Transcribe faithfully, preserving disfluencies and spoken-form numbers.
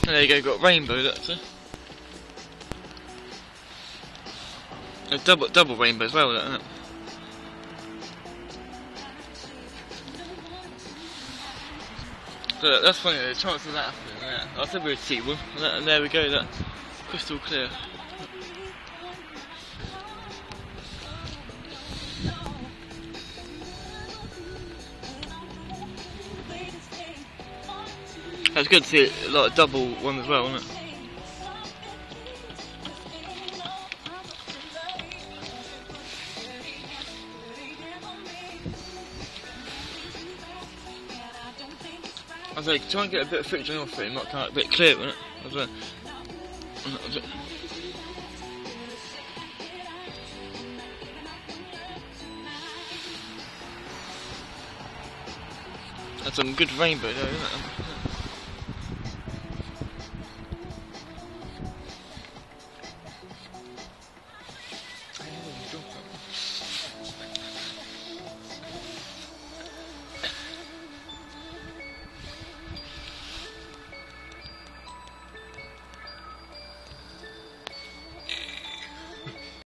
And there you go, got rainbow, that's it. A double double rainbow as well, isn't it? So that's funny, the chance of that happening, yeah. I said we'd see one, and there we go, that crystal clear. That's good to see it, like a double one as well, isn't it? I was like, try and get a bit of footage on your phone, not kind of a bit clear, isn't it? I was like, I was like, that's some good rainbow though, isn't it?